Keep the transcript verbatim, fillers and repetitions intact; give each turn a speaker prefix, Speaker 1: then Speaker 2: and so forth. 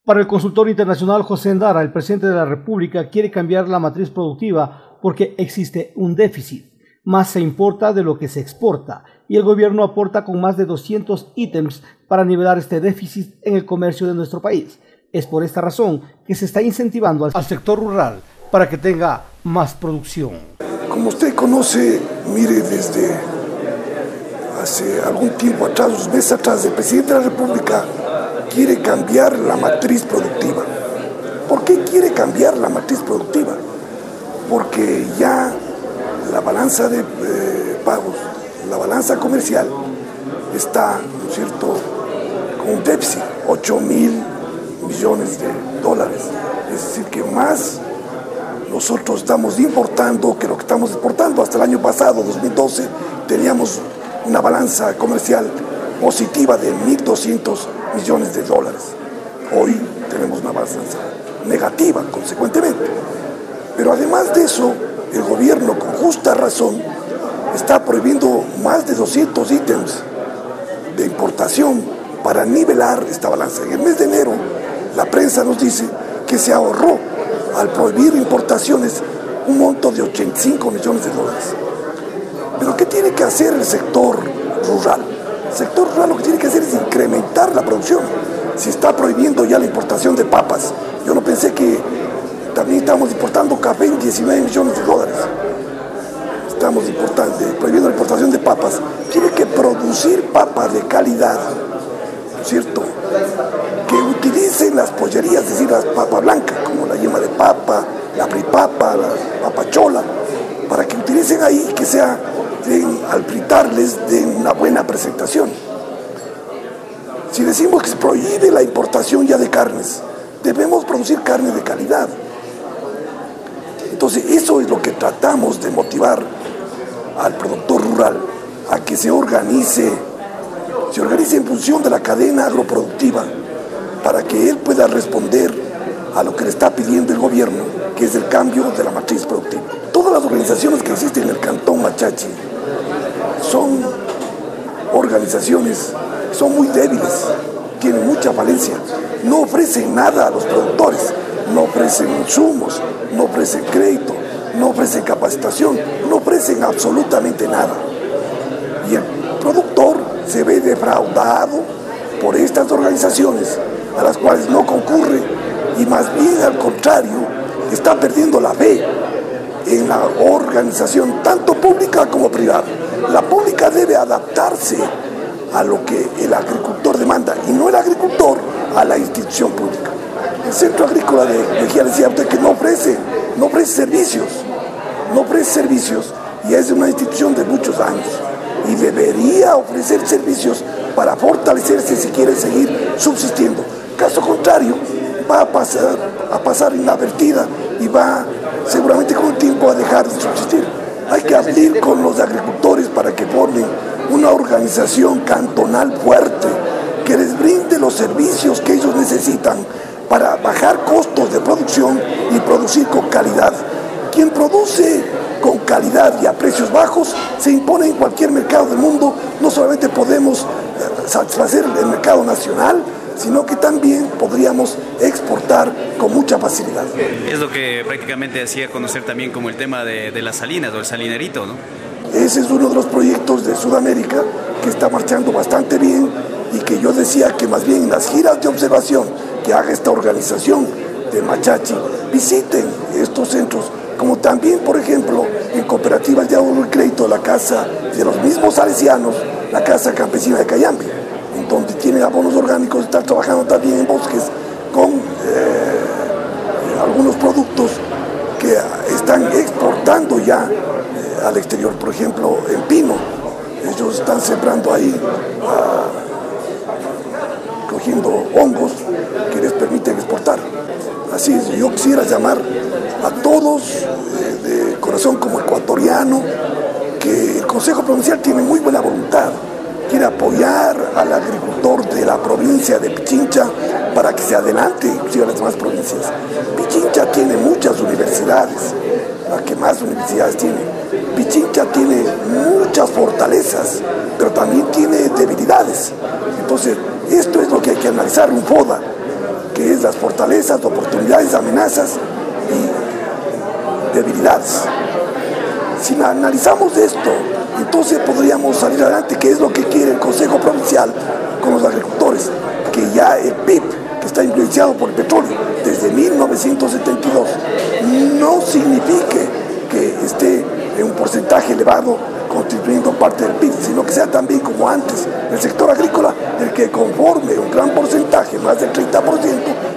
Speaker 1: Para el consultor internacional José Endara, el presidente de la República quiere cambiar la matriz productiva porque existe un déficit. Más se importa de lo que se exporta y el gobierno aporta con más de doscientos ítems para nivelar este déficit en el comercio de nuestro país. Es por esta razón que se está incentivando al sector rural para que tenga más producción.
Speaker 2: Como usted conoce, mire, desde hace algún tiempo atrás, unos meses atrás, el presidente de la República quiere cambiar la matriz productiva. ¿Por qué quiere cambiar la matriz productiva? Porque ya la balanza de eh, pagos, la balanza comercial está, ¿no es cierto?, con un déficit, ocho mil millones de dólares. Es decir, que más nosotros estamos importando que lo que estamos exportando. Hasta el año pasado, dos mil doce, teníamos una balanza comercial positiva de mil doscientos millones de dólares. Hoy tenemos una balanza negativa, consecuentemente. Pero además de eso, el gobierno, con justa razón, está prohibiendo más de doscientos ítems de importación para nivelar esta balanza. En el mes de enero, la prensa nos dice que se ahorró al prohibir importaciones un monto de ochenta y cinco millones de dólares. Pero ¿qué tiene que hacer el sector rural? El sector rural lo que tiene que hacer es incrementar la producción. Si está prohibiendo ya la importación de papas, yo no pensé que también estamos importando café en diecinueve millones de dólares. Estamos importando, prohibiendo la importación de papas. Tiene que producir papas de calidad, ¿no es cierto?, que utilicen las pollerías, es decir, las papas blancas, como la yema de papa, la pripapa, la papa chola, para que utilicen ahí, que sea, den, al fritarles, den una buena presentación. Si decimos que se prohíbe la importación ya de carnes, debemos producir carne de calidad. Entonces, eso es lo que tratamos de motivar al productor rural, a que se organice, se organice en función de la cadena agroproductiva, para que él pueda responder a lo que le está pidiendo el gobierno, que es el cambio de la matriz productiva. Todas las organizaciones que existen en el Cantón Machachi son organizaciones, son muy débiles, tienen mucha falencia, no ofrecen nada a los productores, no ofrecen insumos, no ofrecen crédito, no ofrecen capacitación, no ofrecen absolutamente nada. Y el productor se ve defraudado por estas organizaciones a las cuales no concurre y más bien al contrario está perdiendo la fe en la organización tanto pública como privada. La pública debe adaptarse a lo que el agricultor demanda y no el agricultor a la institución pública. El Centro Agrícola de Mejía decía usted que no ofrece, no ofrece servicios, no ofrece servicios y es una institución de muchos años y debería ofrecer servicios para fortalecerse si quiere seguir subsistiendo. Caso contrario, va a pasar, a pasar inadvertida y va seguramente con el tiempo a dejar de subsistir. Hay que abrir con los agricultores para que formen una organización cantonal fuerte que les brinde los servicios que ellos necesitan para bajar costos de producción y producir con calidad. Quien produce con calidad y a precios bajos se impone en cualquier mercado del mundo. No solamente podemos satisfacer el mercado nacional, sino que también podríamos exportar con mucha facilidad.
Speaker 3: Es lo que prácticamente hacía conocer también como el tema de, de las salinas o el salinerito, ¿no?
Speaker 2: Ese es uno de los proyectos de Sudamérica que está marchando bastante bien y que yo decía que más bien en las giras de observación que haga esta organización de Machachi, visiten estos centros, como también, por ejemplo, en cooperativas de ahorro y crédito, la casa de los mismos salesianos, la Casa Campesina de Cayambe, en donde tienen abonos orgánicos, están trabajando también en bosques con eh, algunos productos que están exportando ya eh, al exterior. Por ejemplo, en pino, ellos están sembrando ahí, uh, cogiendo hongos que les permiten exportar. Así es, yo quisiera llamar a todos eh, de corazón como ecuatoriano, que el Consejo Provincial tiene muy buena voluntad, quiere apoyar al agricultor de la provincia de Pichincha para que se adelante inclusive a las demás provincias. Pichincha tiene muchas universidades, la que más universidades tiene. Pichincha tiene muchas fortalezas, pero también tiene debilidades. Entonces, esto es lo que hay que analizar, un FODA, que es las fortalezas, oportunidades, amenazas y debilidades. Si analizamos esto, entonces podríamos salir adelante, que es lo que quiere el Consejo Provincial con los agricultores, que ya el P I B, que está influenciado por el petróleo desde mil novecientos setenta y dos, no signifique que esté en un porcentaje elevado constituyendo parte del P I B, sino que sea también como antes el sector agrícola el que conforme un gran porcentaje, más del treinta por ciento,